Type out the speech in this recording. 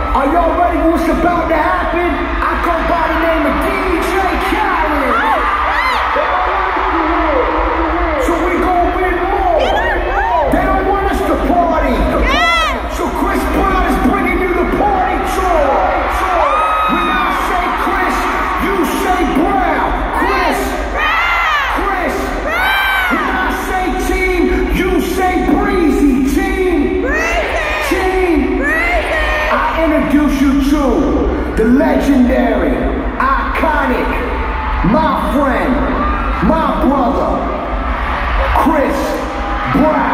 Are y'all ready for what's about to happen? I go by the name of DJ Khaled. So we gon' win more. They don't want us to party. So Chris Brown is bringing you the party tour. When I say Chris, you say Brown. Chris. When I say team, you say Breezy. Team. I introduce you to the legendary, iconic, my friend, my brother, Chris Brown.